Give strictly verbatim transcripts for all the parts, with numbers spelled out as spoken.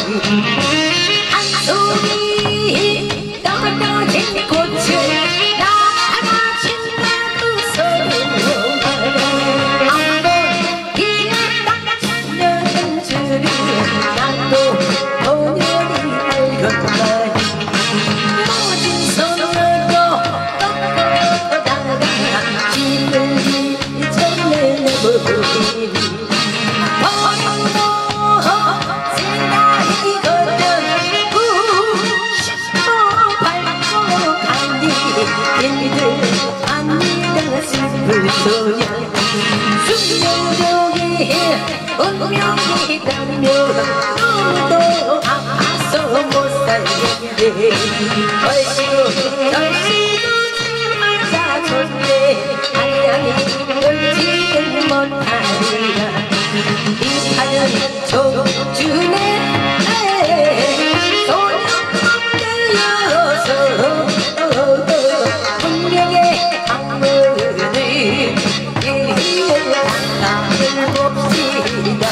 한송이 떨어진 꽃을 운명이 가면 너무도 아파서 못 살겠네. 얼씨구 얼씨구 말자 좋네. 아니 아니 울지는 못하리라. 이 판은 조주네 소년되어서 운명의 방문을 나를 봅시다.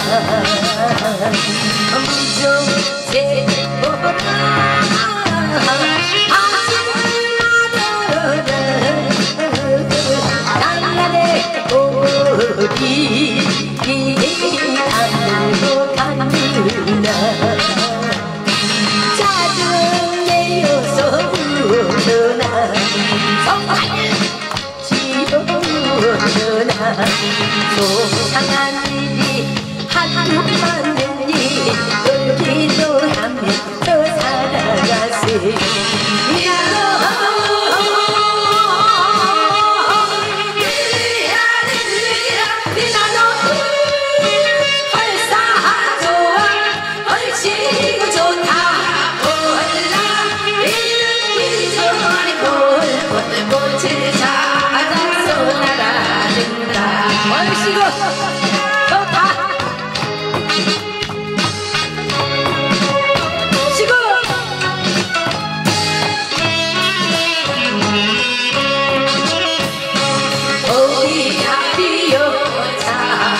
무정제 보라 날라내 오리 안으로 간다. 짜증내어서 우러나 지어오르나 소상한 일이 한두 번이니 울기도 하면 더 살아가세. 얼씨구 좋다. 시구 어디야 비어자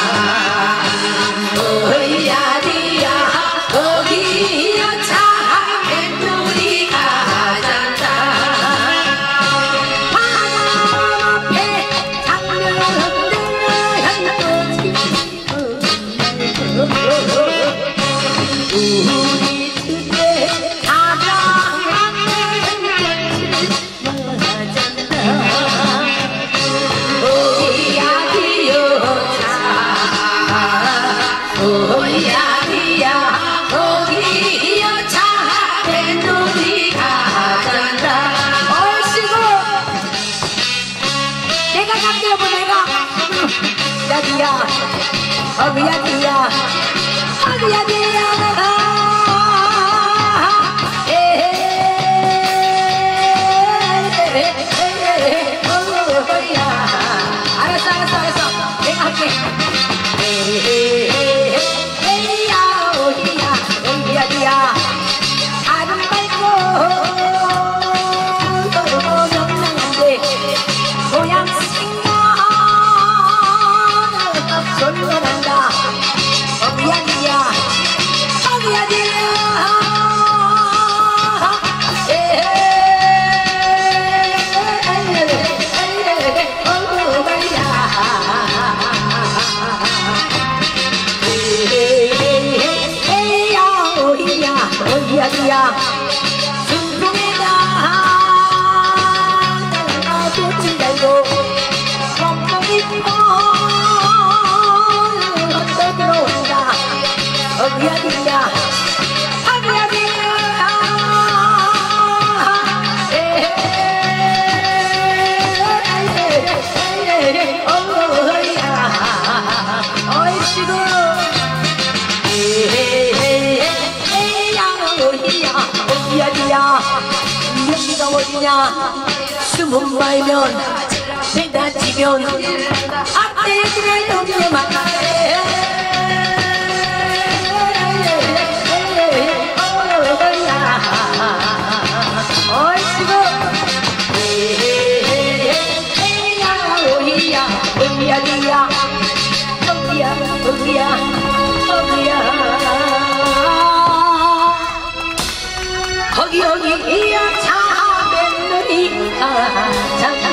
어디야 디야 어디야 차 뱃놀이 가잔다. 바람 앞에 장면 우리 집에 사랑하는 것을 맞았다. 어디야 기어차 어디야 디야 어디야 차 뱃놀이 가잔다. 얼씨구 내가 갈게 여보 내가. 야디야 어디야 디야 어디야 디야 알았어 알았어 알았어 내가 할게. 에이야 어디야 어디야 디야 아름 말고 명랑한데 모양 생각 솔로 난다. 어디야 디야 어디야 디야 어디야 디야 순풍에다 꽃을 달고 멍멍이 피고 떠들어온다. 어디야 디야 어디야 디야 어이야 얼씨구 어디야 디야 여기가 어디냐. 숨은 말면 배가 지면 앞에 그를 넘겨 만나네. 얼씨구 에이야 어디야 어디야 디야 어디야 어디야 어디야 여기야 차뱃놀이가 참